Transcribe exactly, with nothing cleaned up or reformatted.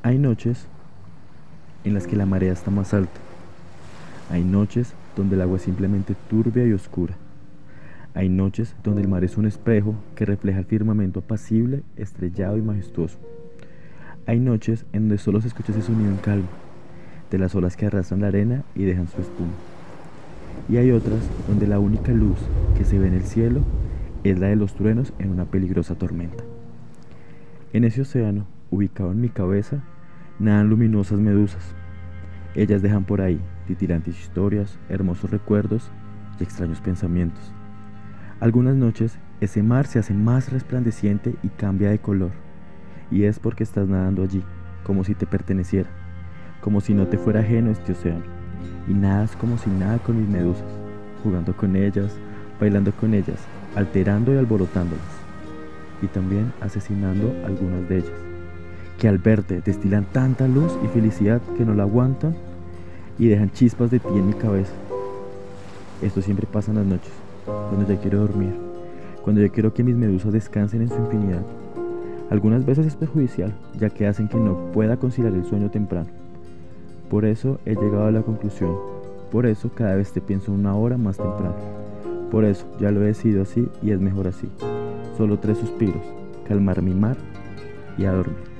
Hay noches en las que la marea está más alta. Hay noches donde el agua es simplemente turbia y oscura. Hay noches donde el mar es un espejo que refleja el firmamento apacible, estrellado y majestuoso. Hay noches en donde solo se escucha ese sonido en calma, de las olas que arrastran la arena y dejan su espuma. Y hay otras donde la única luz que se ve en el cielo es la de los truenos en una peligrosa tormenta. En ese océano, ubicado en mi cabeza, nadan luminosas medusas. Ellas dejan por ahí titilantes historias, hermosos recuerdos y extraños pensamientos. Algunas noches ese mar se hace más resplandeciente y cambia de color, y es porque estás nadando allí, como si te perteneciera, como si no te fuera ajeno este océano, y nadas como si nada con mis medusas, jugando con ellas, bailando con ellas, alterando y alborotándolas, y también asesinando algunas de ellas, que al verte destilan tanta luz y felicidad que no la aguantan y dejan chispas de ti en mi cabeza. Esto siempre pasa en las noches, cuando ya quiero dormir, cuando ya quiero que mis medusas descansen en su infinidad. Algunas veces es perjudicial, ya que hacen que no pueda conciliar el sueño temprano. Por eso he llegado a la conclusión, por eso cada vez te pienso una hora más temprano. Por eso ya lo he decidido así y es mejor así. Solo tres suspiros, calmar mi mar y a dormir.